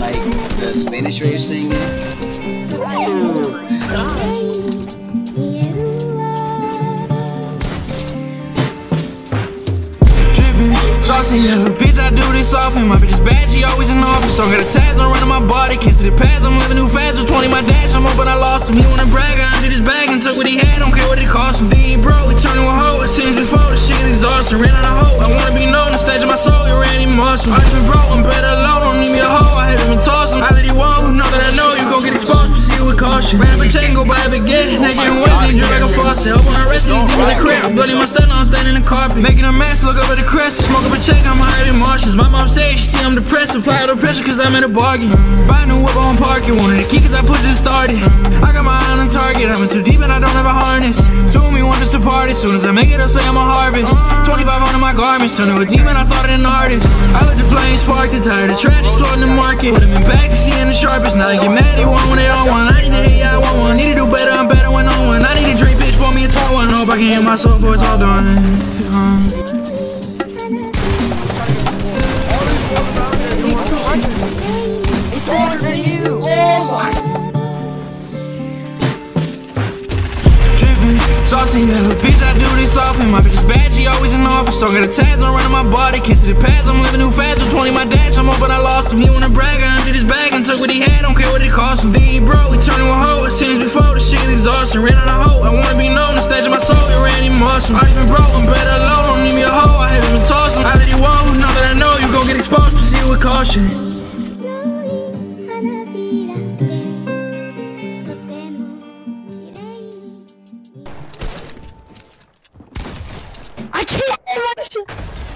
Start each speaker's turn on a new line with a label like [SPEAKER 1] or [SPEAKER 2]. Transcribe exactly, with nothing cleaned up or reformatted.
[SPEAKER 1] like the Spanish way of saying it.
[SPEAKER 2] Saucy little bitch, I do this often. My bitch is bad, she always in office. So I got a tags on running my body. Can't see the pads, I'm living too fast. With twenty my dash, I'm up but I lost him. He wanna brag, I emptied his bag and took what he had. Don't care what it cost him. Then he broke, he turned to a hoe. It seems before the shit is exhausting. Ran out of hope, I wanna be known. The stage of my soul, you ran him muscle. I just been broke, I'm better alone. Don't need me a hoe, I hit him and toss him. I let he won't, who know that I know you gon' get exposed. Proceed with caution. Ran up a chain, go buy a baguette. Now getting wet, then drip like a faucet. Hope when I rest, these demons are crap. Bloody my stun, I'm standing in the carpet. Making a mess, look up at the crest. Smoke up a check, I'm higher than Martians. My mom said she see I'm depressed. Apply the pressure cause I'm in a bargain. Buy a new whip on parking. Wanted the key cause I put this started. I got my eye on target. I'm in too deep and I don't have a harness. Two of me want us to party. Soon as I make it, I'll say I'm a harvest. twenty-five hundred my garments. Turned to a demon, I started an artist. I let the flames spark. The tire, the trash is flooding the market. Put them in bags, you see in the sharpest. Now they get mad, they want when they all want. I need to hate, yeah, I want one. Need to do better, I'm better when on one. I need a drink, bitch, pour me a tall one. Hope I can hear myself before it's all done. um.
[SPEAKER 1] It's harder than you! Oh my!
[SPEAKER 2] Drippin', saucy little bitch, I do this often. My bitch is bad, she always in office. So I got a tags on running my body. Can't see the pads, I'm living too fast. With twenty my dash, I'm up but I lost him. He wanna brag, I emptied his bag and took what he had. Don't care what it cost him. Then he broke, he turned to a hoe. It seems before the shit is exhausting. Ran out of hope, I wanna be known. The stage of my soul, it ran him muscle. I even broke, I'm better alone. Don't need me a hoe, I hit him and toss him. I let he won't, now that I know you gon' get exposed. Proceed with caution.
[SPEAKER 3] I can't!